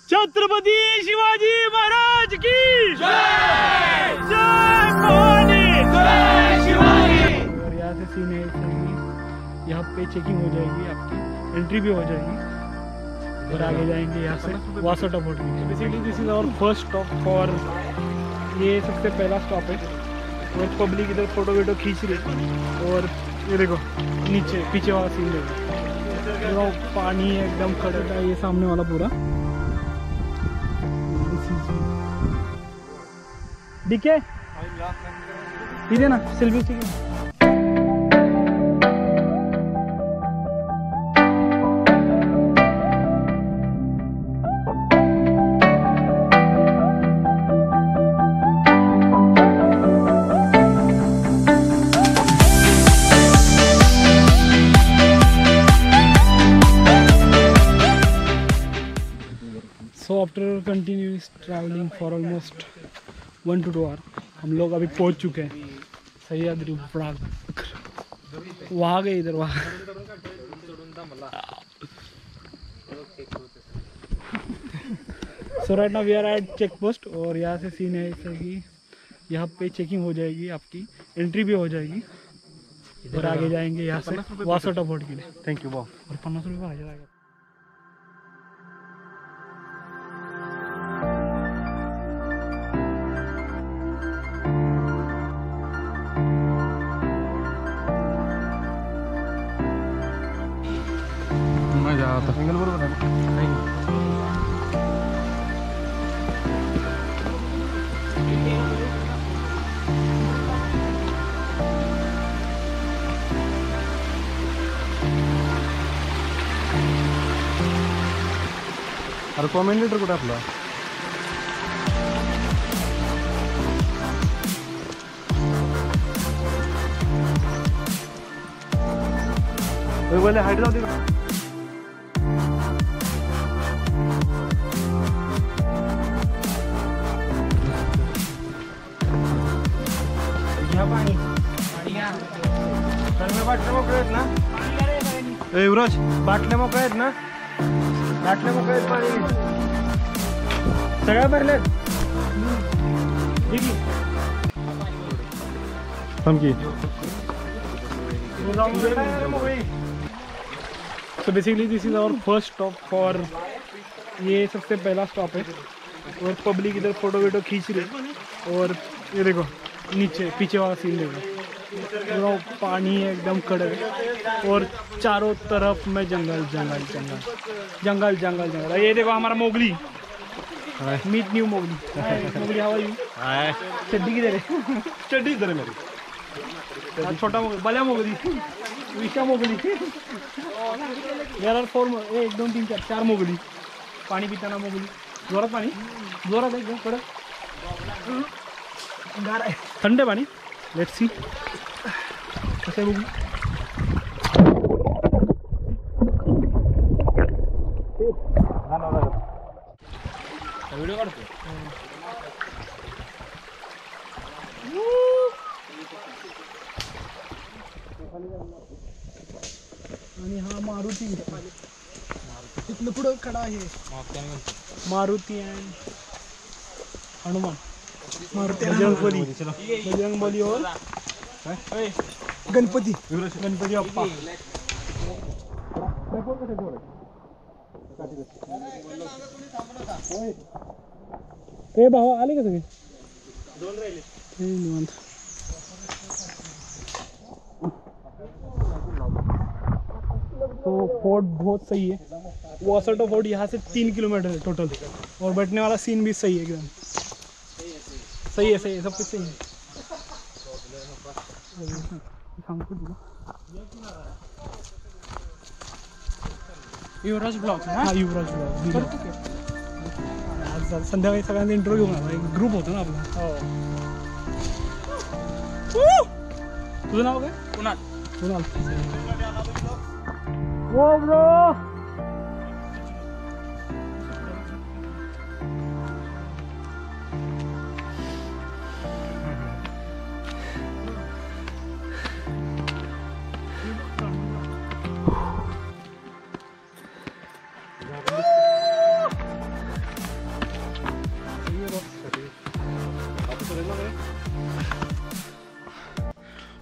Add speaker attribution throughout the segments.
Speaker 1: छत्रपति शिवाजी महाराज की जय। जय भवानी, जय शिवाजी। और यहाँ से सीन है, यहाँ पे चेकिंग हो जाएगी, आपकी एंट्री भी हो जाएगी और आगे जाएंगे यहाँ से Vasota fort. Basically this is our first stop for, ये सबसे पहला स्टॉप है और पब्लिक इधर फोटो वीडियो खींच रही है। और ये देखो नीचे पीछे वाला सीन देखो, पानी एकदम खड़ा है ये सामने वाला पूरा। डीके इधर ना selfie stick. So after continuous traveling for almost 1 to 2 hours, हम लोग अभी पहुंच चुके हैं सह्याद्री प्राग। वहाँ गए इधर वहाँ। So right now we are at check post और यहाँ से सीन है ऐसा कि यहाँ पे चेकिंग हो जाएगी, आपकी एंट्री भी हो जाएगी और आगे जाएंगे यहाँ से वासोटा फोर्ट के लिए। Thank you. और 50 रुपये आ जाएगा। एंगल बरोबर आहे नाही। अरे कॉमेंटेटर कुठे आपला? बोले हाइट जाऊ दे। बाटल्या मोकळे आहेत ना युवराज? बाटल्या मोकळे आहेत ना? बाटल्या मोकळे आहेत पाणी सगळ्या भरलेत। So basically this is our first stop for, ये सबसे पहला स्टॉप है और पब्लिक इधर फोटो वीडियो खींच रही है। और ये देखो नीचे पीछे वाला सीन देखो, पूरा पानी है एकदम खड़े और चारों तरफ में जंगल जंगल जंगल जंगल जंगल जंगल। ये देखो हमारा Mowgli, meet new Mowgli. Mowgli how are you? चड्डी किधर है? चड्डी इधर है मेरी। छोटा मोगली, बड़ा मोगली, विशा मोगली। यार 1 2 3 4 मोगली। पानी पीता ना मोगली, जोरात पाणी, जोरात एकदम कडक थंड पाणी। लेट्स सी कसं बघू। व्हिडिओ काढतो आणि हा मारुती इथलं पुढं खडा आहे मारुती अँड हनुमान। बजरंग बली और गणपती गणपती बाप्पा। हे भाऊ आले का सगळे? 2 राहिले निवांत। तो फोर्ट बहुत सही है। वासोटा फोर्ट यहाँ से 3 किलोमीटर है टोटल और बैठने वाला सीन भी सही है एकदम। सही है सब कुछ सही है। युवराज ब्लॉग ना? हाँ युवराज ब्लॉग। आज संध्याकाळी सगळ्यांचा इंटरव्ह्यू घेऊन एक ग्रुप होता ना आपला। तुझं नाव काय? Kunal. Kunal oh bro.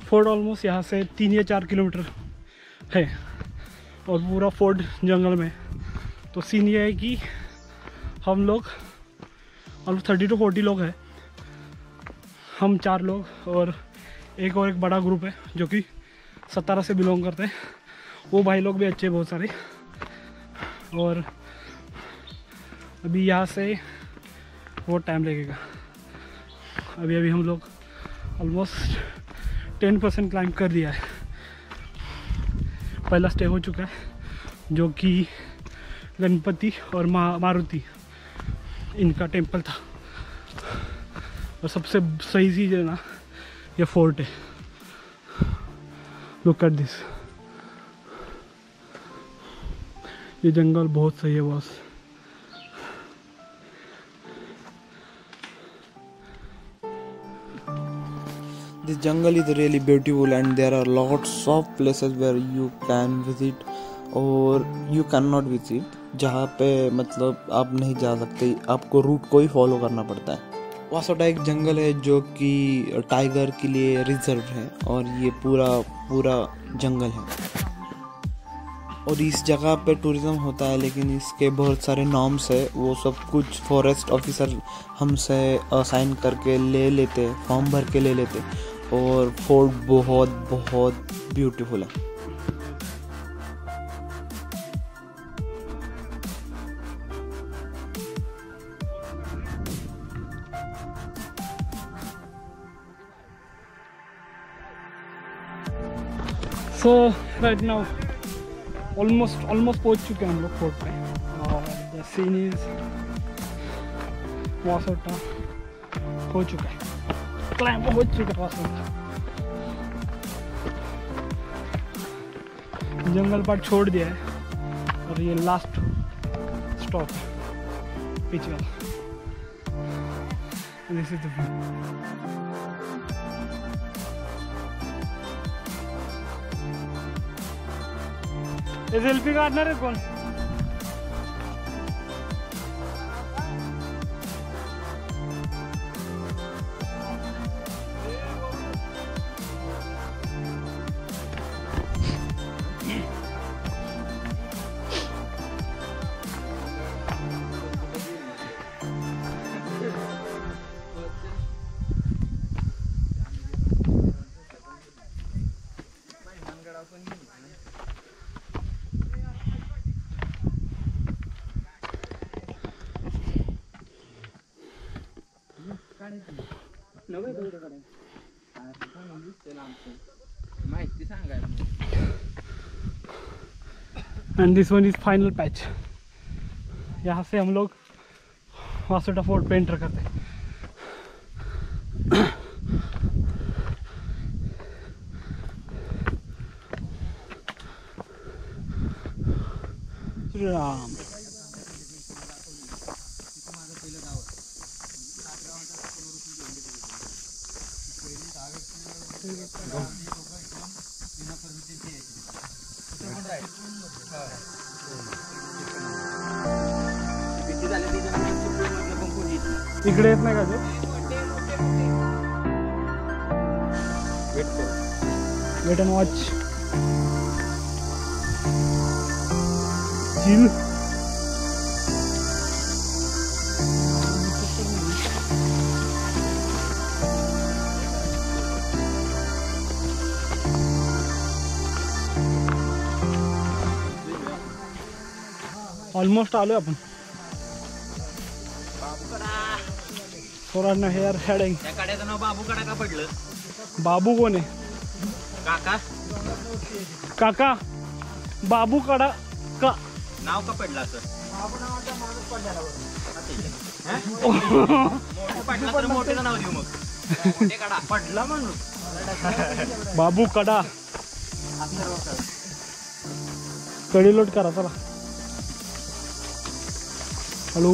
Speaker 1: Fort almost यहाँ से 3 या 4 किलोमीटर है और पूरा फोर्ट जंगल में। तो सीन ये है कि हम लोग ऑलमोस्ट 30 to 40 लोग हैं, हम 4 लोग और एक बड़ा ग्रुप है जो कि 17 से बिलोंग करते हैं। वो भाई लोग भी अच्छे बहुत सारे। और अभी यहाँ से बहुत टाइम लगेगा। अभी हम लोग ऑलमोस्ट 10% क्लाइंब कर दिया है। पहला स्टे हो चुका है जो कि गणपति और मारुति इनका टेम्पल था। और सबसे सही चीज़ है ना, ये फोर्ट है। लुक एट दिस, ये जंगल बहुत सही है boss.
Speaker 2: This jungle is really beautiful and there are lots of places where you can visit or you cannot visit, जहाँ पे मतलब आप नहीं जा सकते, आपको रूट को ही फॉलो करना पड़ता है। वासोटा एक जंगल है जो कि टाइगर के लिए रिजर्व है और ये पूरा जंगल है। और इस जगह पे टूरिज़्म होता है, लेकिन इसके बहुत सारे नॉर्म्स है, वो सब कुछ फॉरेस्ट ऑफिसर हमसे साइन करके ले लेते, फॉर्म भर के ले लेते। और फोर्ट बहुत ब्यूटीफुल है।
Speaker 1: सो राइट नाउ ऑलमोस्ट पहुंच चुके हैं हम लोग फोर्ट पे। और द सीन इज वासोटा हो चुका है, क्लाइंब हो चुका है वासोटा। जंगल पार्ट छोड़ दिया है और ये लास्ट स्टॉप है पीछे वाला। दिस इज द सेल्फी काटणार है कौन? And this one is final patch. यहाँ से हम लोग वासोटा फोर्ट पे एंटर करते हैं। श्री राम। इकडे येत नाही का ते? Wait and watch. Chill. Almost आलो आपण। सोरांना हेअर हेडिंग।
Speaker 3: त्या कड्याचं नाव बाबू कडा का पडलं?
Speaker 1: बाबू कोण आहे?
Speaker 3: काका
Speaker 1: काका बाबू कडा का
Speaker 3: नाव का पडलं असं? बाबू नावाचा माणूस पडला बरोबर। मोठेचं नाव देऊ मग। मोठे कडा पडला माणूस।
Speaker 1: बाबू कडा कडी लोट करा चला। हॅलो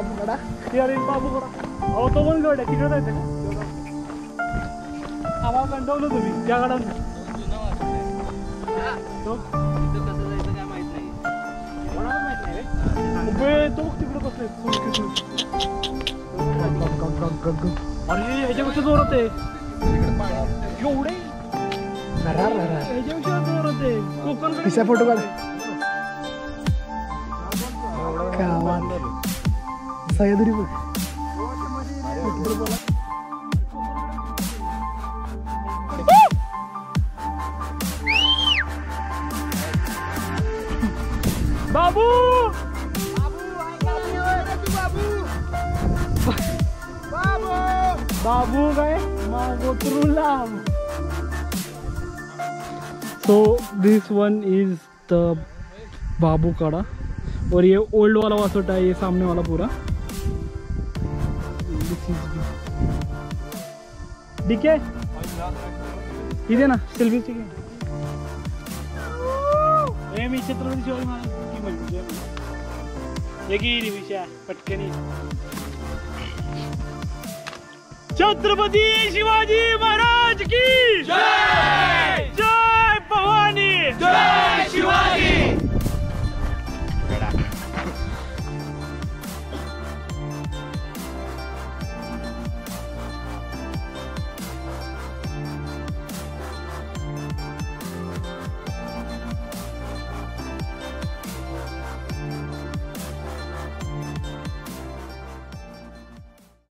Speaker 1: बाबूकडा अरे बाबूकडा अहो तो पण गड आहे तिकडे जायचं का आम्हाला कंटाळलं तुम्ही त्या गडावर तो तो तिकडे बसले अरे ह्याच्यापेक्षा जोरात आहे एवढे ह्याच्यापेक्षा जोरात आहे कोकण
Speaker 4: तिचा फोटो काढ सह्याद्री बघ
Speaker 1: बाबू बाबू काय मागोतरुलाम so this one is the Babu Kada और ये ओल्ड वाला वासोटा है ये सामने वाला पूरा ठीक है इधे ना सेल्फी ठीक है मी छत्रपती शिवाजी महाराज विषय पटकनी छत्रपती शिवाजी महाराज की जय।